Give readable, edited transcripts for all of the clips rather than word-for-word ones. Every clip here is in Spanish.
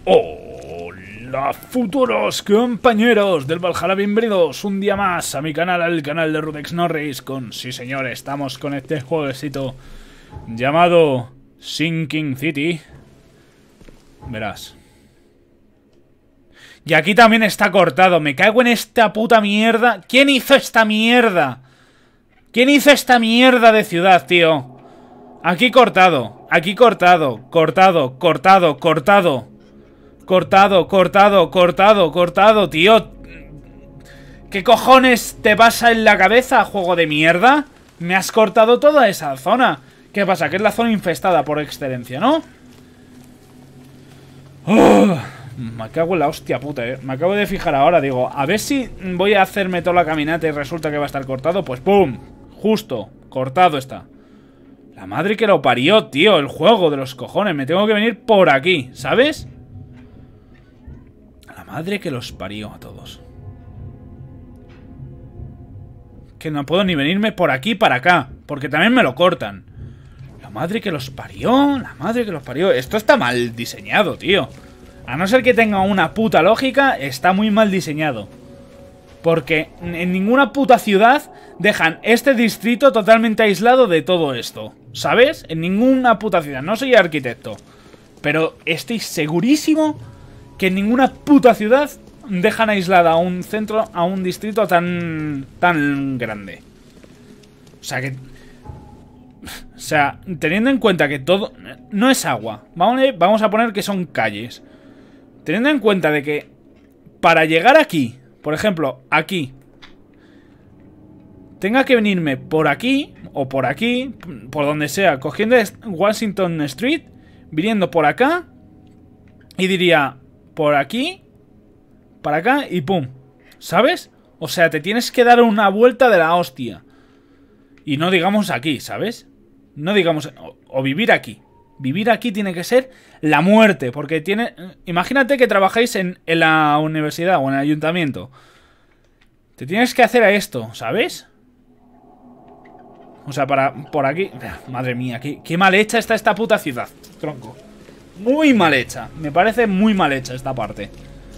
Hola futuros compañeros del Valhalla, bienvenidos un día más a mi canal, al canal de Rudex Norris. Sí señor, estamos con este jueguecito llamado Sinking City. Verás. Y aquí también está cortado, me cago en esta puta mierda. ¿Quién hizo esta mierda? ¿Quién hizo esta mierda de ciudad, tío? Aquí cortado, cortado, tío. ¿Qué cojones te pasa en la cabeza, juego de mierda? Me has cortado toda esa zona. ¿Qué pasa? Que es la zona infestada por excelencia, ¿no? Me cago en la hostia puta, Me acabo de fijar ahora, digo, a ver si voy a hacerme toda la caminata y resulta que va a estar cortado. Pues ¡pum! Justo, cortado está. La madre que lo parió, tío, el juego de los cojones. Me tengo que venir por aquí, ¿sabes? La madre que los parió a todos. Que no puedo ni venirme por aquí para acá, porque también me lo cortan. La madre que los parió, la madre que los parió. Esto está mal diseñado, tío. A no ser que tenga una puta lógica, está muy mal diseñado. Porque en ninguna puta ciudad dejan este distrito totalmente aislado de todo esto, ¿sabes? En ninguna puta ciudad. No soy arquitecto, pero estoy segurísimo que en ninguna puta ciudad dejan aislada a un centro, a un distrito tan grande. O sea, teniendo en cuenta que todo no es agua, vamos a poner que son calles. Teniendo en cuenta de que para llegar aquí, por ejemplo, aquí, tenga que venirme por aquí, o por aquí, por donde sea, cogiendo Washington Street, viniendo por acá, y diría, por aquí, para acá, y pum, ¿sabes? O sea, te tienes que dar una vuelta de la hostia. Y no digamos aquí, ¿sabes? No digamos, o vivir aquí. Vivir aquí tiene que ser la muerte, porque tiene... Imagínate que trabajáis en la universidad o en el ayuntamiento. Te tienes que hacer a esto, ¿sabes? O sea, por aquí... Madre mía, qué mal hecha está esta puta ciudad, tronco. Muy mal hecha. Me parece muy mal hecha esta parte.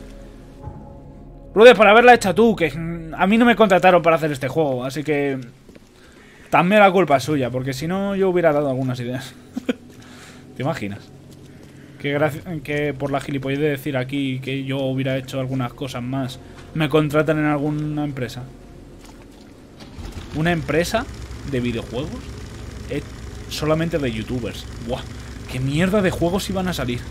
Rude, por haberla hecha tú, que a mí no me contrataron para hacer este juego, así que... También la culpa es suya, porque si no yo hubiera dado algunas ideas. ¿Te imaginas? Que por la gilipollez de decir aquí que yo hubiera hecho algunas cosas más, me contratan en alguna empresa. ¿Una empresa de videojuegos? Solamente de youtubers. ¡Buah! ¿Qué mierda de juegos iban a salir?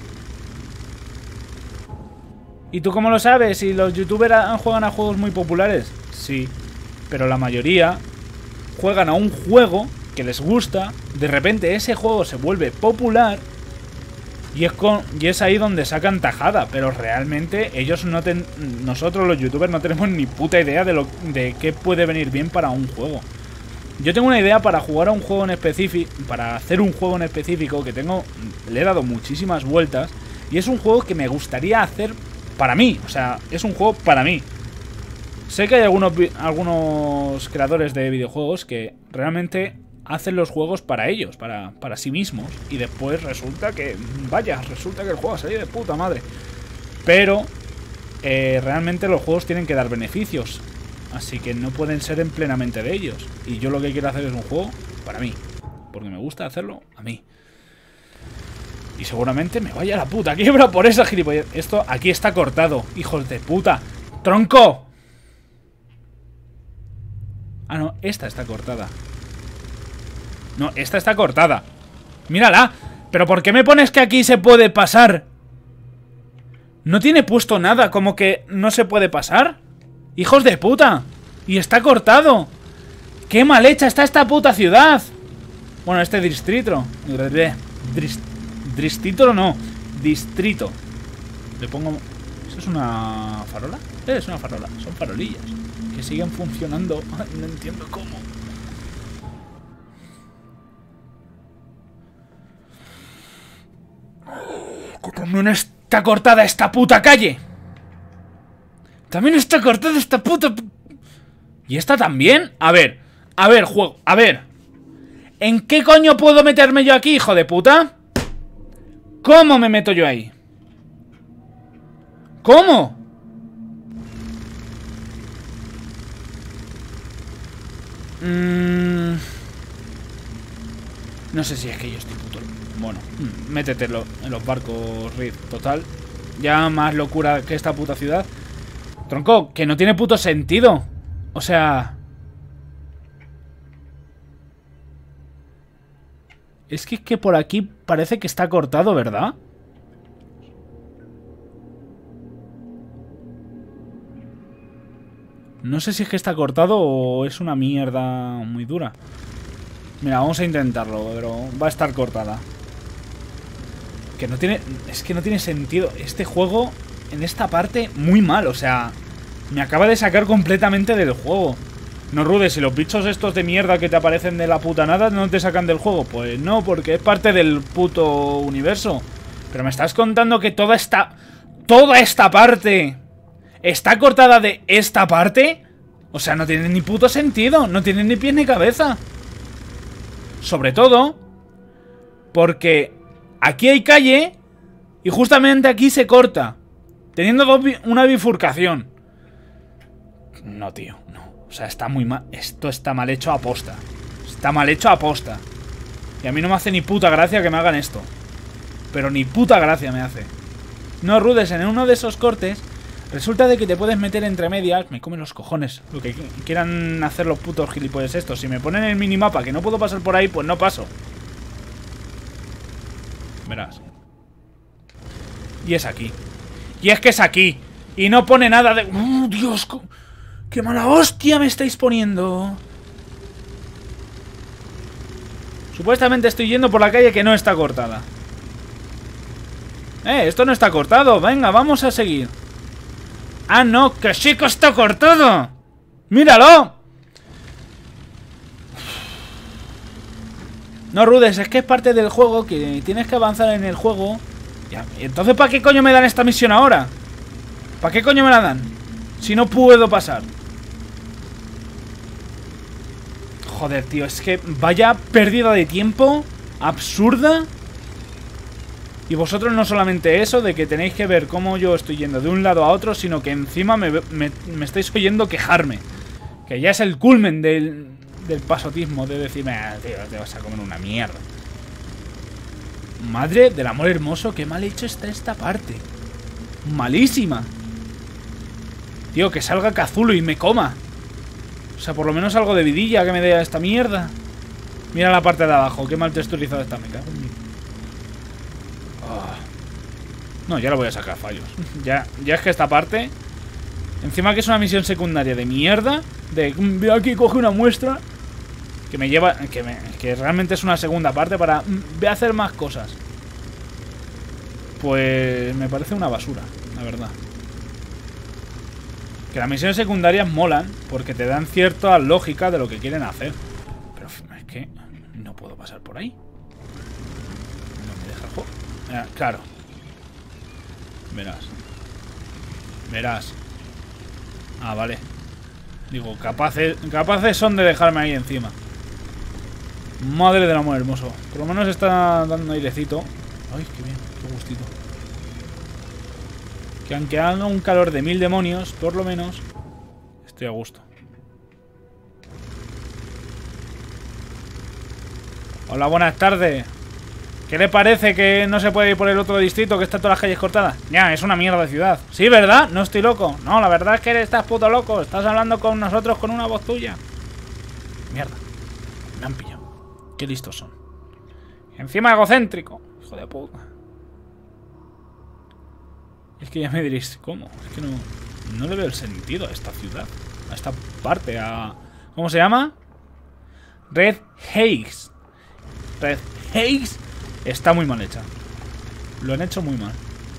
¿Y tú cómo lo sabes? ¿Si los youtubers juegan a juegos muy populares? Sí, pero la mayoría juegan a un juego que les gusta, de repente ese juego se vuelve popular y es ahí donde sacan tajada, pero realmente ellos nosotros los youtubers no tenemos ni puta idea de qué puede venir bien para un juego. Yo tengo una idea para jugar a un juego en específico, para hacer un juego en específico que le he dado muchísimas vueltas y es un juego que me gustaría hacer para mí, o sea, es un juego para mí. Sé que hay algunos creadores de videojuegos que realmente hacen los juegos para ellos, para sí mismos. Y después resulta que, resulta que el juego ha salido de puta madre. Pero realmente los juegos tienen que dar beneficios. Así que no pueden ser en plenamente de ellos. Y yo lo que quiero hacer es un juego para mí. Porque me gusta hacerlo a mí. Y seguramente me vaya a la puta quiebra por esa gilipollez. Esto aquí está cortado, hijos de puta. ¡Tronco! Ah, no, esta está cortada. No, esta está cortada. Mírala. ¿Pero por qué me pones que aquí se puede pasar? No tiene puesto nada, como que no se puede pasar. ¡Hijos de puta! Y está cortado. ¡Qué mal hecha está esta puta ciudad! Bueno, este distrito. Distrito no. Distrito. Le pongo... ¿Eso es una farola? Es una farola. Son farolillas que siguen funcionando. No entiendo cómo. Que también está cortada esta puta calle. También está cortada esta puta... ¿Y esta también? A ver, juego, a ver. ¿En qué coño puedo meterme yo aquí, hijo de puta? ¿Cómo me meto yo ahí? ¿Cómo? No sé si es que yo estoy puto... Bueno, métetelo en los barcos, Riz. Total, ya más locura que esta puta ciudad. Tronco, que no tiene puto sentido. O sea... Es que por aquí parece que está cortado, ¿verdad? No sé si es que está cortado o es una mierda muy dura. Mira, vamos a intentarlo, pero va a estar cortada. Que no tiene... Es que no tiene sentido. Este juego, en esta parte, muy mal. O sea, me acaba de sacar completamente del juego. No, Rude, si los bichos estos de mierda que te aparecen de la puta nada no te sacan del juego. Pues no, porque es parte del puto universo. Pero me estás contando que toda esta parte está cortada de esta parte. O sea, no tiene ni puto sentido. No tiene ni pies ni cabeza. Sobre todo porque aquí hay calle y justamente aquí se corta, teniendo una bifurcación. No, tío, no. O sea, está muy mal. Esto está mal hecho a posta. Está mal hecho a posta. Y a mí no me hace ni puta gracia que me hagan esto. Pero ni puta gracia me hace. No, Rudes, en uno de esos cortes resulta de que te puedes meter entre medias. Me comen los cojones lo que quieran hacer los putos gilipollas estos. Si me ponen en el minimapa que no puedo pasar por ahí, pues no paso. Verás. Y es aquí. Y es que es aquí. Y no pone nada de... Dios, ¡qué mala hostia me estáis poniendo! Supuestamente estoy yendo por la calle que no está cortada. Esto no está cortado. Venga, vamos a seguir. ¡Ah, no! ¡Que sí que está cortado! ¡Míralo! No, Rudes, es que es parte del juego, que tienes que avanzar en el juego. Ya, entonces, ¿para qué coño me dan esta misión ahora? ¿Para qué coño me la dan? Si no puedo pasar. Joder, tío, es que vaya pérdida de tiempo absurda. Y vosotros no solamente eso, de que tenéis que ver cómo yo estoy yendo de un lado a otro, sino que encima me estáis oyendo quejarme. Que ya es el culmen del pasotismo, de decirme, tío, te vas a comer una mierda. Madre del amor hermoso, qué mal hecho está esta parte. Malísima. Tío, que salga Cthulhu y me coma. O sea, por lo menos algo de vidilla que me dé a esta mierda. Mira la parte de abajo, qué mal texturizado está, me cago en mí. No, ya lo voy a sacar fallos. Ya es que esta parte... Encima que es una misión secundaria de mierda. De... Ve aquí, coge una muestra. Que me lleva... Que realmente es una segunda parte para... Ve a hacer más cosas. Pues... Me parece una basura, la verdad. Que las misiones secundarias molan. Porque te dan cierta lógica de lo que quieren hacer. Pero es que... No puedo pasar por ahí. No me deja el juego. Claro. Verás. Verás. Ah, vale. Digo, capaces son de dejarme ahí encima. Madre del amor hermoso. Por lo menos está dando airecito. Ay, qué bien, qué gustito. Que aunque haga un calor de 1000 demonios, por lo menos estoy a gusto. Hola, buenas tardes. ¿Qué le parece que no se puede ir por el otro distrito, que está todas las calles cortadas? Ya, es una mierda de ciudad. Sí, ¿verdad? No estoy loco. No, la verdad es que estás puto loco. Estás hablando con nosotros con una voz tuya. Mierda. Me han pillado. Qué listos son. Encima egocéntrico. Hijo de puta. Es que ya me diréis, ¿cómo? Es que no le veo el sentido a esta ciudad. A esta parte, a... ¿Cómo se llama? Red Haze. Red Haze. Está muy mal hecha. Lo han hecho muy mal.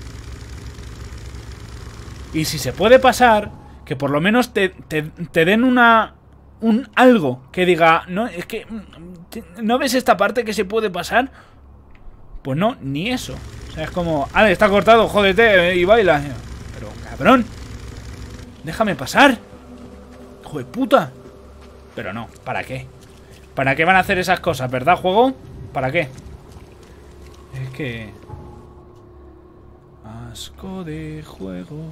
Y si se puede pasar, que por lo menos te den un algo que diga, no, es que ¿no ves esta parte que se puede pasar? Pues no, ni eso. O sea, es como, ale, está cortado, jódete y baila. Pero, cabrón, déjame pasar. Hijo de puta. Pero no, ¿para qué? ¿Para qué van a hacer esas cosas, verdad, juego? ¿Para qué? Es que... Asco de juego.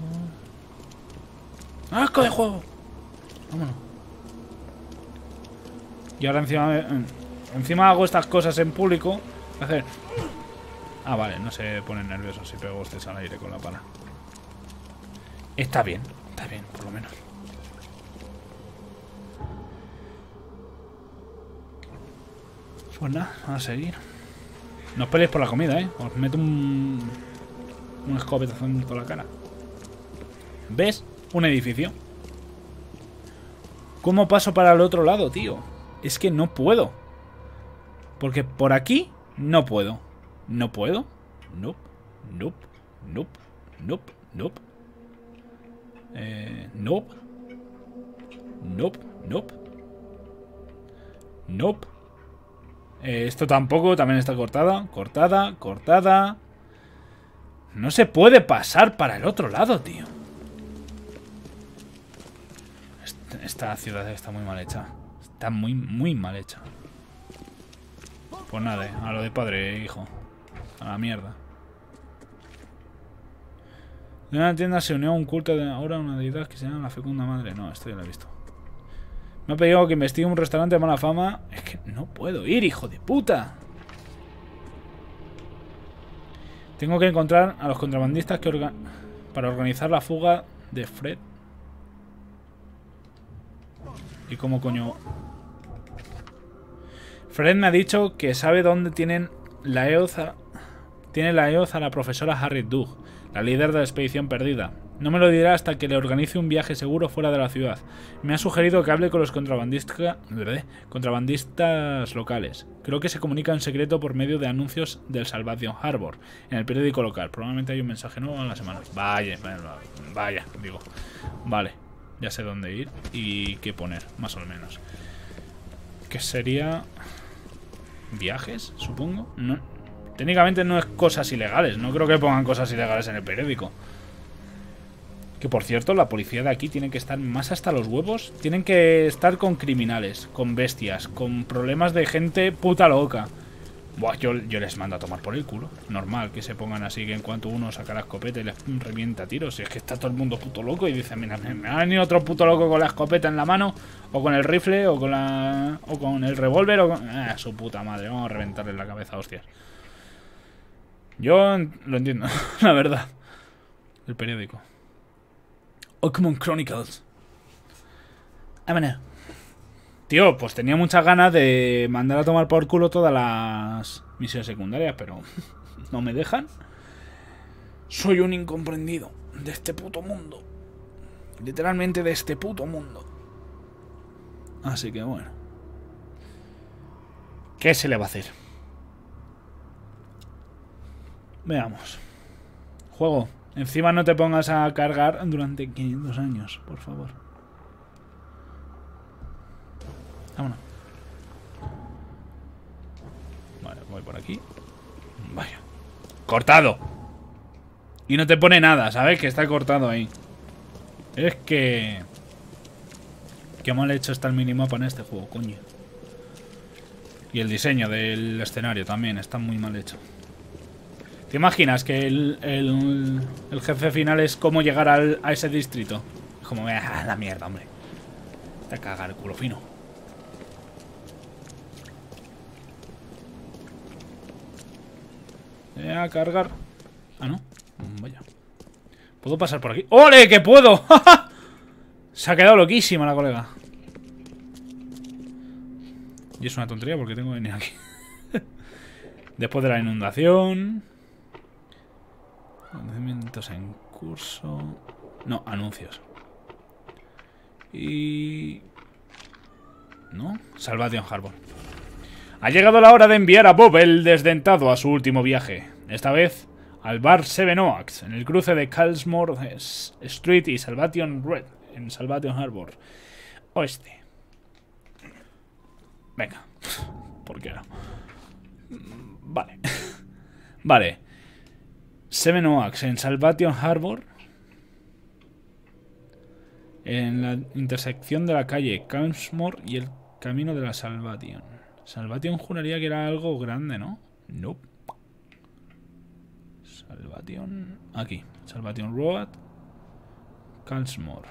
¡Asco de juego! Vámonos. Y ahora encima hago estas cosas en público. Hacer... Ah, vale, no se ponen nerviosos si pego hostias al aire con la pala. Está bien, por lo menos. Pues nada, a seguir. No os peleéis por la comida, Os meto un escopetazo en toda la cara. ¿Ves? Un edificio. ¿Cómo paso para el otro lado, tío? Es que no puedo. Porque por aquí no puedo. ¿No puedo? Nope. Nope. Nope. Nope. Nope. Nope. Nope. Nope. Nope. Esto tampoco, también está cortada. Cortada, cortada. No se puede pasar para el otro lado, tío. Esta ciudad está muy mal hecha. Está muy, muy mal hecha. Pues nada, a lo de padre e hijo. A la mierda. De una tienda se unió a un culto de ahora una deidad que se llama la Fecunda Madre. No, esto ya lo he visto. Me ha pedido que investigue un restaurante de mala fama. Es que no puedo ir, hijo de puta. Tengo que encontrar a los contrabandistas para organizar la fuga de Fred. ¿Y cómo coño? Fred me ha dicho que sabe dónde tienen la EOZ a la profesora Harriet Dug, la líder de la expedición perdida. No me lo dirá hasta que le organice un viaje seguro fuera de la ciudad. Me ha sugerido que hable con los contrabandistas locales. Creo que se comunica en secreto por medio de anuncios del Salvation Harbor en el periódico local. Probablemente hay un mensaje nuevo a la semana. Vaya, digo. Vale, ya sé dónde ir y qué poner, más o menos. ¿Qué sería? ¿Viajes, supongo? No. Técnicamente no es cosas ilegales. No creo que pongan cosas ilegales en el periódico. Que por cierto, la policía de aquí tiene que estar más hasta los huevos. Tienen que estar con criminales, con bestias, con problemas de gente puta loca. Buah, yo les mando a tomar por el culo. Normal que se pongan así, que en cuanto uno saca la escopeta y les revienta tiros. Si es que está todo el mundo puto loco y dice, mira, me ha venido otro puto loco con la escopeta en la mano, o con el rifle, o con el revólver, o con... su puta madre, vamos a reventarle la cabeza, hostias. Yo lo entiendo, la verdad. El periódico. Oakmont Chronicles. Tío, pues tenía muchas ganas de mandar a tomar por culo todas las misiones secundarias, pero no me dejan. Soy un incomprendido de este puto mundo. Literalmente de este puto mundo. Así que bueno. ¿Qué se le va a hacer? Veamos. Juego. Encima no te pongas a cargar durante 500 años, por favor. Vámonos. Vale, voy por aquí. Vaya. ¡Cortado! Y no te pone nada, ¿sabes? Que está cortado ahí. Es que... Qué mal hecho está el minimapa en este juego, coño. Y el diseño del escenario también está muy mal hecho. ¿Te imaginas que el jefe final es cómo llegar a ese distrito? Es como, la mierda, hombre. Te a cagar el culo fino. A cargar. Ah, no. Vaya. ¿Puedo pasar por aquí? ¡Ole, que puedo! Se ha quedado loquísima la colega. Y es una tontería porque tengo que venir aquí. Después de la inundación. Acontecimientos en curso. No, anuncios. Y... ¿no? Salvation Harbor. Ha llegado la hora de enviar a Bob el desdentado a su último viaje. Esta vez al bar Seven Oaks, en el cruce de Calsmore Street y Salvation Red, en Salvation Harbor Oeste. Venga. ¿Por qué no? Vale. Vale. Seven Oaks en Salvation Harbor. En la intersección de la calle Calsmore y el camino de la Salvation. Salvation juraría que era algo grande, ¿no? Nope. Salvation... Aquí. Salvation Road. Calsmore.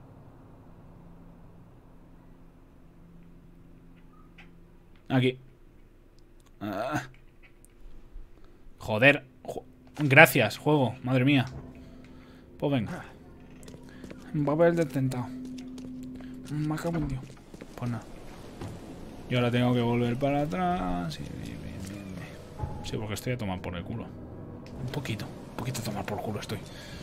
Aquí. Joder. Gracias, juego. Madre mía. Pues venga. Papel del tentado. Me cago en Dios. Pues nada. Y ahora tengo que volver para atrás. Sí, bien. Sí, porque estoy a tomar por el culo. Un poquito a tomar por culo estoy.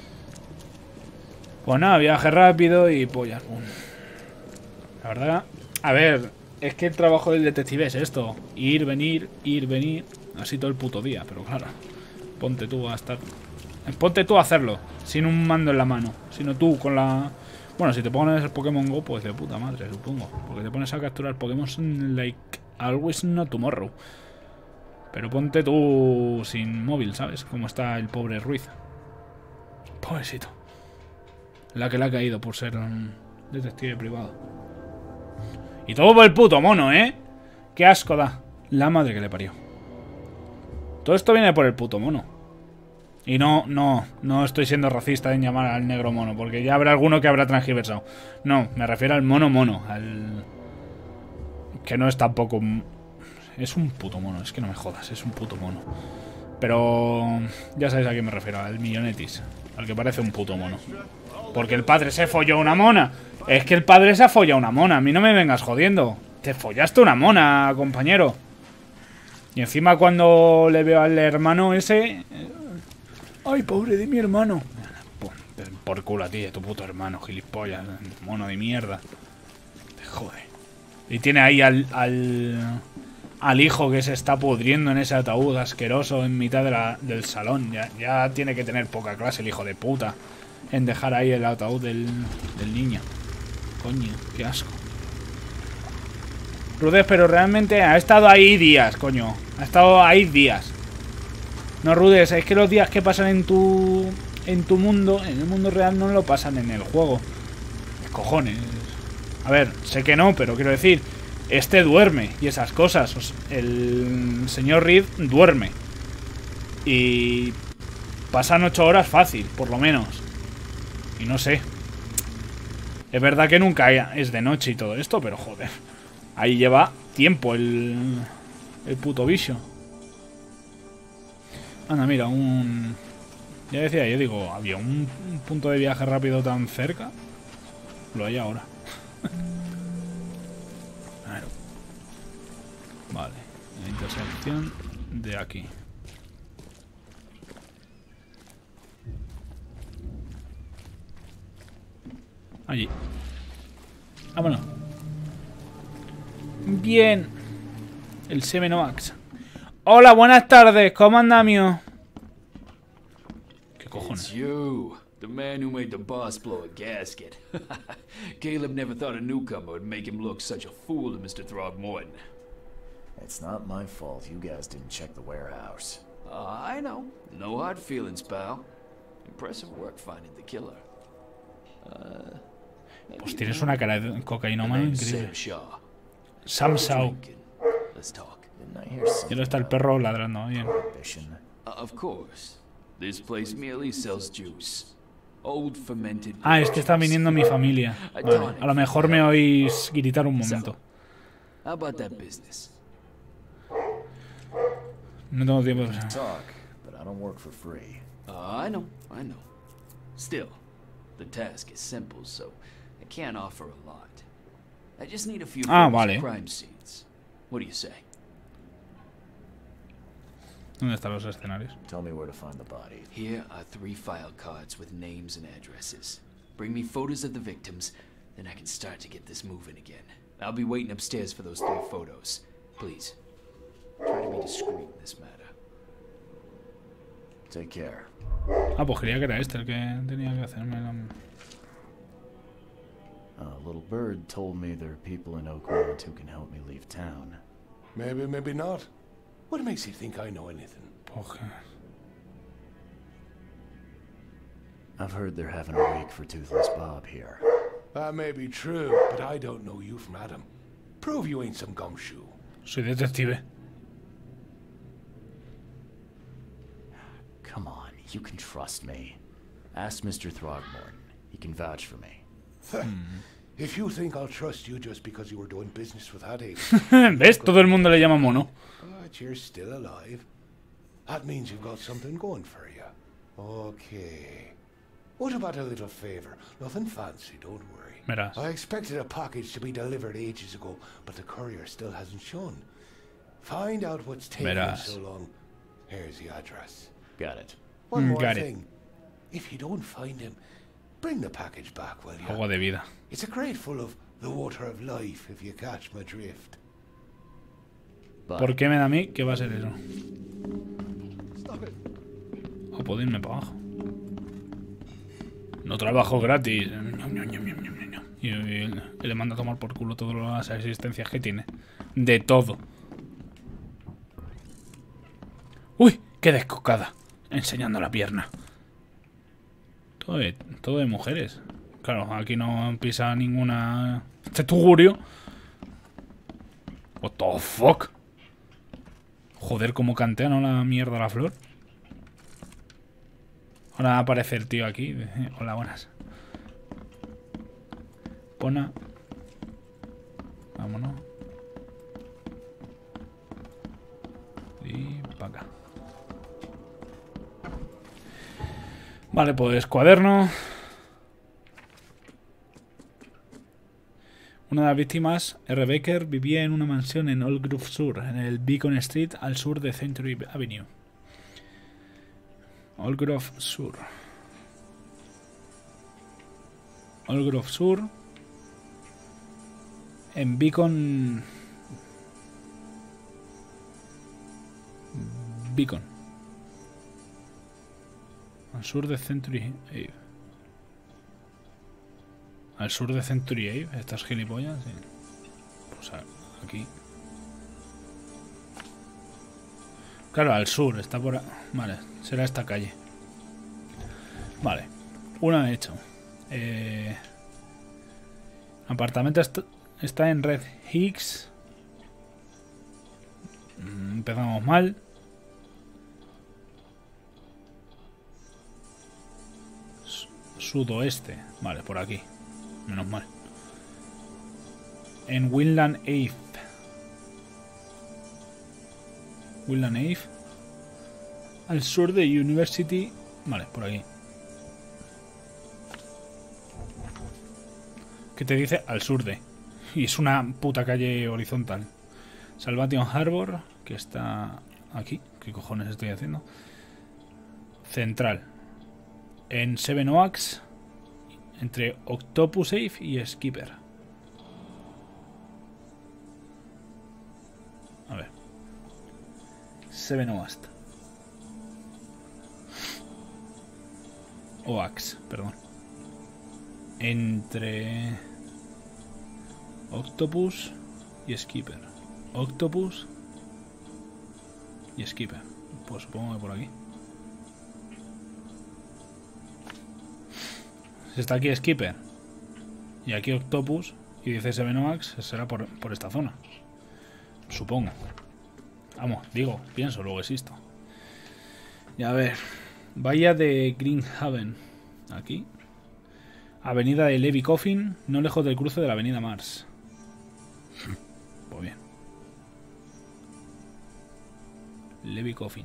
Pues nada, viaje rápido y pollas. La verdad, a ver, es que el trabajo del detective es esto. Ir, venir, así todo el puto día. Pero claro, ponte tú a hacerlo, sin un mando en la mano. Sino tú con la... Bueno, si te pones el Pokémon Go, pues de puta madre, supongo. Porque te pones a capturar Pokémon like always not tomorrow. Pero ponte tú sin móvil, ¿sabes? Como está el pobre Ruiz. Pobrecito. La que le ha caído por ser un detective privado. Y todo por el puto mono, ¿eh? Qué asco da. La madre que le parió. Todo esto viene por el puto mono. Y no estoy siendo racista en llamar al negro mono, porque ya habrá alguno que habrá transgiversado. No, me refiero al mono, al... Que no es tampoco... Es un puto mono, es que no me jodas, es un puto mono. Pero... Ya sabéis a quién me refiero, al Millonetis. Al que parece un puto mono. Porque el padre se folló una mona. Es que el padre se ha follado una mona, a mí no me vengas jodiendo. Te follaste una mona, compañero. Y encima cuando le veo al hermano ese... Ay, pobre de mi hermano. Por culo a ti, de tu puto hermano, gilipollas. Mono de mierda. Te jode. Y tiene ahí al hijo que se está pudriendo en ese ataúd asqueroso en mitad del salón. Ya tiene que tener poca clase el hijo de puta en dejar ahí el ataúd del niño. Coño, qué asco. Rudes, pero realmente ha estado ahí días, coño. Ha estado ahí días. No, Rudes, es que los días que pasan en tu mundo, en el mundo real, no lo pasan en el juego. ¿Qué cojones? A ver, sé que no, pero quiero decir, este duerme y esas cosas. El señor Reed duerme. Y pasan 8 horas fácil, por lo menos. Y no sé. Es verdad que nunca es de noche y todo esto, pero joder. Ahí lleva tiempo el puto bicho. Anda, mira, ya decía, yo digo, había un punto de viaje rápido tan cerca. Lo hay ahora. Vale, la intersección de aquí. Allí. Vámonos. Bien. El Semenovax. Hola, buenas tardes. ¿Cómo andamio? ¿Qué cojones? It's you, the man who made the boss blow a gasket. Caleb never thought a newcomer would make him look such a fool to Mr. Throgmorton. It's not my fault you guys didn't check the warehouse. I know. No hard feelings, pal. Impressive work finding the killer. Pues tienes una cara de cocainómano increíble. Sam Shaw. Sam Shaw. Let's talk. Didn't I hear Y something ahora está el perro ladrando. Bien. ambition? Of course. This place merely sells juice. Old fermented. Ah, es que está viniendo mi familia. Vale. A lo mejor me oís gritar un momento. How about that business? No tengo tiempo de... Talk, but I don't work for free. I know. Still, the task is simple, so I can't offer a lot. I just need a few vale. crime scenes. What do you say? ¿Dónde están los escenarios? Tell me where to find the body. Here are 3 file cards with names and addresses. Bring me photos of the victims, then I can start to get this moving again. I'll be waiting upstairs for those 3 photos. Please, try to be discreet in this matter. Take care. Ah, pues creía que era este el que tenía que hacerme la... A little bird told me there are people in Oakmont who can help me leave town. Maybe, maybe not. What makes you think I know anything? Pues... I've heard they're having a wake for Toothless Bob here. That may be true, but I don't know you from Adam. Prove you ain't some gumshoe. Soy detective. Come on, You can trust me. Ask Mr. Throgmorton. He can vouch for me. If you think I'll trust you just because you were doing business with Haddhaven, ¿Ves? Todo el mundo le llama mono. but you're still alive. That means you've got something going for you. Okay. What about a little favor? Nothing fancy, don't worry. Verás. I expected a package to be delivered ages ago, but the courier still hasn't shown. Find out what's taking Verás. so long. Here's the address. Got it. One more Got it. thing. If you don't find him, bring the package back, will you? Juego de vida. It's a crate full of the water of life, if you catch my drift. Bye. ¿Por qué me da a mí? ¿Qué va a ser eso? O puedo irme para abajo. No trabajo gratis. Y le manda a tomar por culo todas las existencias que tiene. De todo. ¡Uy! ¡Qué descocada! Enseñando la pierna. Todo de mujeres. Claro, aquí no pisa ninguna... Este tugurio. What the fuck. Joder, cómo cantea, ¿no? La mierda la flor. Ahora aparece el tío aquí. Hola, buenas. Pona. Vámonos. Y para acá. Vale, pues cuaderno. Una de las víctimas, R. Baker, vivía en una mansión en Old Grove Sur, en el Beacon Street, al sur de Century Avenue. Old Grove Sur. Old Grove Sur. En Beacon. Beacon. Al sur de Century Ave. Al sur de Century Ave. Estas gilipollas. Sí. Pues aquí. Claro, al sur. Está por... Vale, será esta calle. Vale. Una he hecho. Apartamento está en Red Hicks. Empezamos mal. Sudoeste. Vale, por aquí. Menos mal. En Winland Ave. Winland Ave. Al sur de University. Vale, por aquí. ¿Qué te dice? Al sur de. Y es una puta calle horizontal. Salvation Harbor, que está aquí. ¿Qué cojones estoy haciendo? Central. En Seven Oaks. Entre Octopus Ave y Skipper. A ver. Seven Oaks. Oaks, perdón. Entre Octopus y Skipper. Octopus y Skipper. Pues supongo que por aquí. Si está aquí Skipper y aquí Octopus y dice Seven Oaks, será por esta zona. Supongo. Vamos, digo, pienso, luego existo. Y a ver. Bahía de Greenhaven. Aquí. Avenida de Levy Coffin, no lejos del cruce de la avenida Mars. Pues bien. Levy Coffin.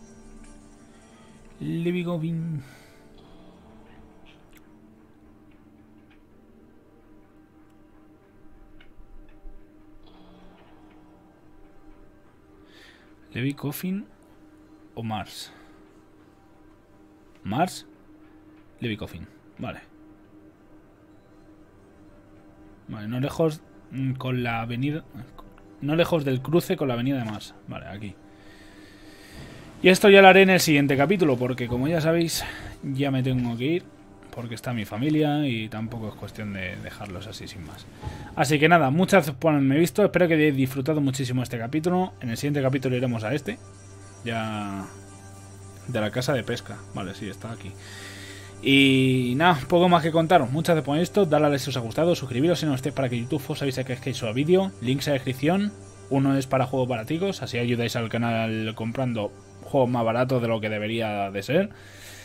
Levy Coffin. Levy Coffin o Mars. Mars. Levy Coffin. Vale. Vale, no lejos con la avenida. No lejos del cruce con la avenida de Mars. Vale, aquí. Y esto ya lo haré en el siguiente capítulo, porque como ya sabéis, ya me tengo que ir. Porque está mi familia y tampoco es cuestión de dejarlos así sin más. Así que nada, muchas gracias por haberme visto. Espero que hayáis disfrutado muchísimo este capítulo. En el siguiente capítulo iremos a este. Ya... De la casa de pesca. Vale, sí, está aquí. Y nada, poco más que contaros. Muchas gracias por esto. Dale a like si os ha gustado. Suscribiros si no estéis para que YouTube os avise que es que he hecho el vídeo. Links en la descripción. Uno es para juegos baraticos. Así ayudáis al canal comprando juegos más baratos de lo que debería de ser.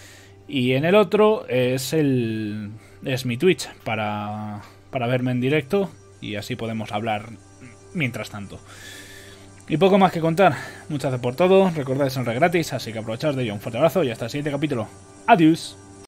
Y en el otro es mi Twitch para verme en directo y así podemos hablar mientras tanto. Y poco más que contar. Muchas gracias por todo. Recordad, es gratis, así que aprovechaos de ello. Un fuerte abrazo y hasta el siguiente capítulo. Adiós.